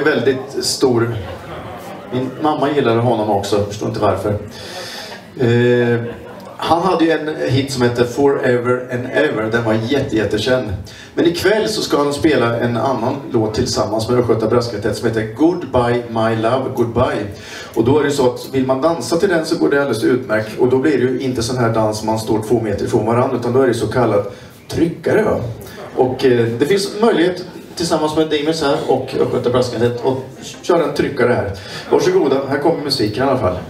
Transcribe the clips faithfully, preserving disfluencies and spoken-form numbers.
väldigt stor. Min mamma gillade honom också, jag förstår inte varför. Eh, han hade ju en hit som heter Forever and Ever, den var jätte, jättekänd. Men ikväll så ska de spela en annan låt tillsammans med Östgöta Brasskartett som heter Goodbye My Love Goodbye. Och då är det så att vill man dansa till den så går det alldeles utmärkt. Och då blir det ju inte sån här dans man står två meter ifrån varandra, utan då är det så kallad tryckare. Va? Och eh, det finns möjlighet tillsammans med Dimmers här och Östgöta Brasskartett och köra en tryckare här. Varsågoda, här kommer musiken i alla fall.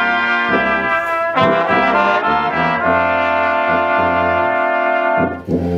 Mm-hmm.